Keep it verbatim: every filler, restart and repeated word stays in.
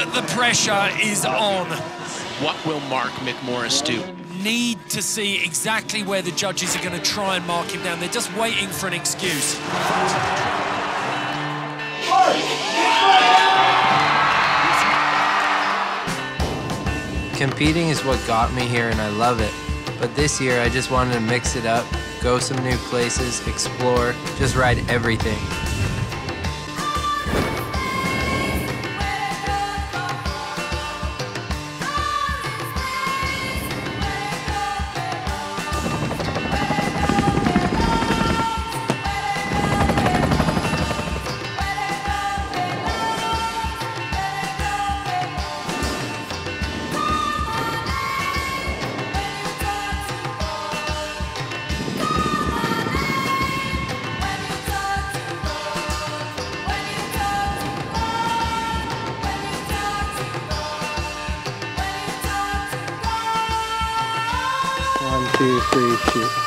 the pressure is on. What will Mark McMorris do? Need to see exactly where the judges are going to try and mark him down. They're just waiting for an excuse. Competing is what got me here and I love it. But this year I just wanted to mix it up, go some new places, explore, just ride everything. One, two, three, shoot.